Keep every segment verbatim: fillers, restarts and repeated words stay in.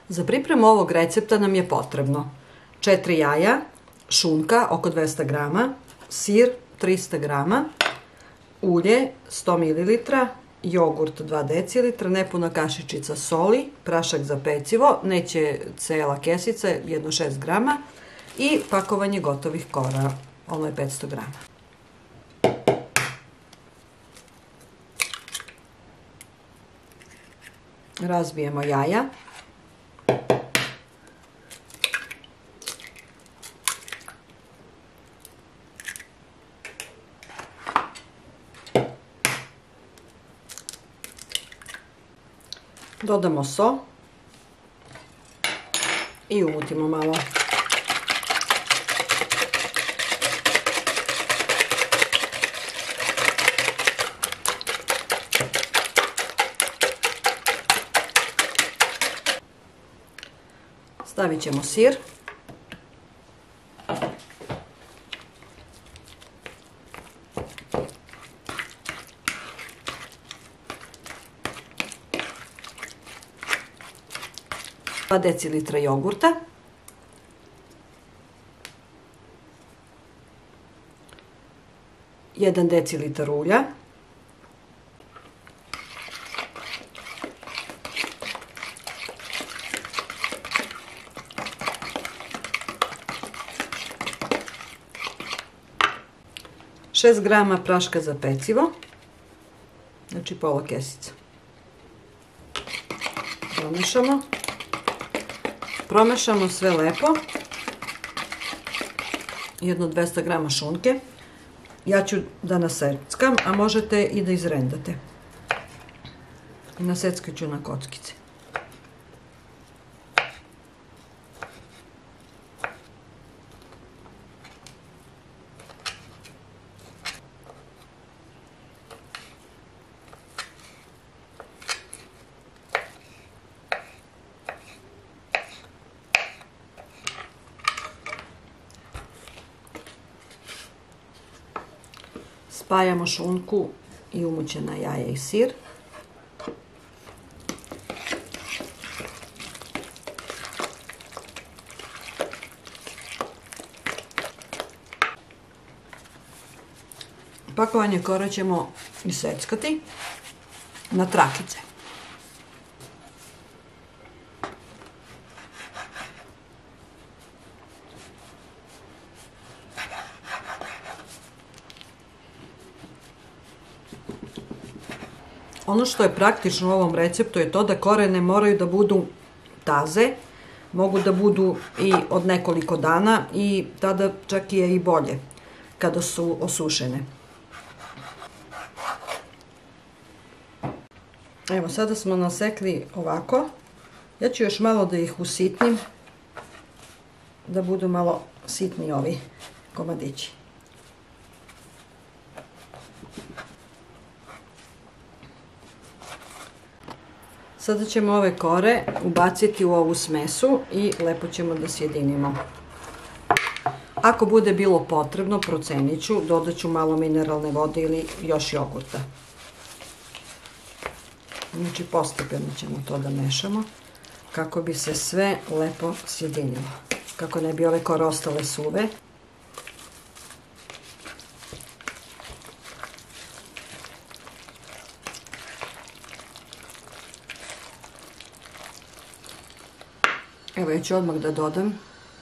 Za pripremu ovog recepta nam je potrebno četiri jaja, šunka oko dvesta grama, sir trista grama, ulje sto mililitara, jogurt dva decilitra, nepuna kašičica soli, prašak za pecivo, neće cela kesica, jedno šest grama i pakovanje gotovih kora, ono je petsto grama. Razbijemo jaja. Dodamo so i umutimo malo. Stavit ćemo sir. dva decilitra jogurta. jedan decilitar ulja. šest grama praška za pecivo, znači pola kesica. Promešamo. Promešamo sve lepo. Jedno dvesta grama šunke. Ja ću da naseckam, a možete i da izrendate. Naseckat ću na kockice. Spajamo šunku i umućena jaja i sir. Pakovanje kora ćemo iseckati na trakice. Ono što je praktično u ovom receptu je to da kore ne moraju da budu taze, mogu da budu i od nekoliko dana i tada čak je i bolje kada su osušene. Evo, sada smo nasekli ovako. Ja ću još malo da ih usitnim, da budu malo sitni ovi komadići. Sada ćemo ove kore ubaciti u ovu smesu i lepo ćemo da sjedinimo. Ako bude bilo potrebno, procenit ću, dodat ću malo mineralne vode ili još jogurta. Znači postepeno ćemo to da mešamo kako bi se sve lepo sjedinilo. Kako ne bi ove kore ostale suve. Evo, ja ću odmah da dodam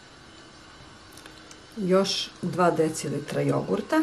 još dva decilitra jogurta.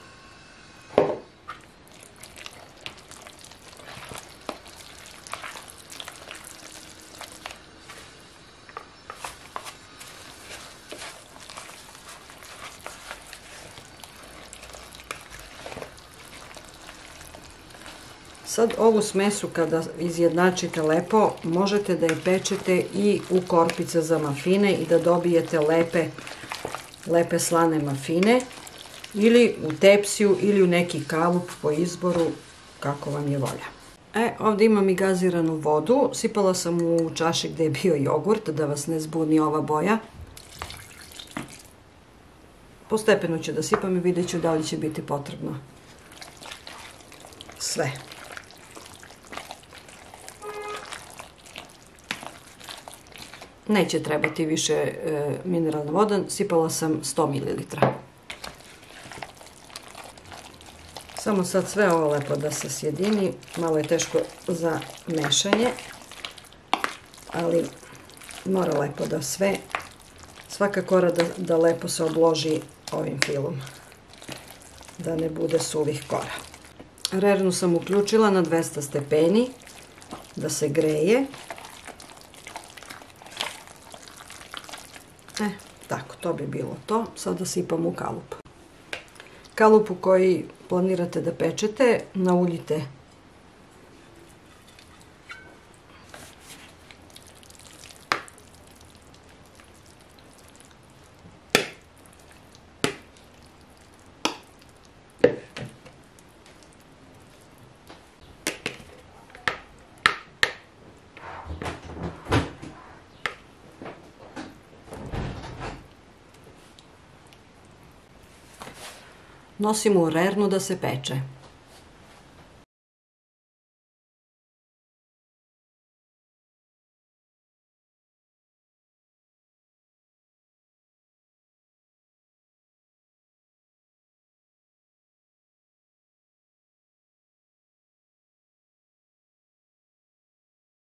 Sad ovu smesu kada izjednačite lepo, možete da je pečete i u korpice za mafine i da dobijete lepe, lepe slane mafine ili u tepsiju ili u neki kalup po izboru kako vam je volja. E, ovdje imam i gaziranu vodu, sipala sam u čaši gdje je bio jogurt da vas ne zbuni ova boja. Postepeno ću da sipam i vidjet ću da li će biti potrebno sve. Neće trebati više mineralna voda, sipala sam sto mililitara. Samo sad sve ovo lepo da se sjedini, malo je teško za mešanje, ali mora lepo da sve, svaka kora da, da lepo se obloži ovim filom, da ne bude suvih kora. Rernu sam uključila na dvesta stepeni da se greje. E, tako, to bi bilo to. Sada sipam u kalup. Kalup u koji planirate da pečete, nauljite nosimo u rernu da se peče.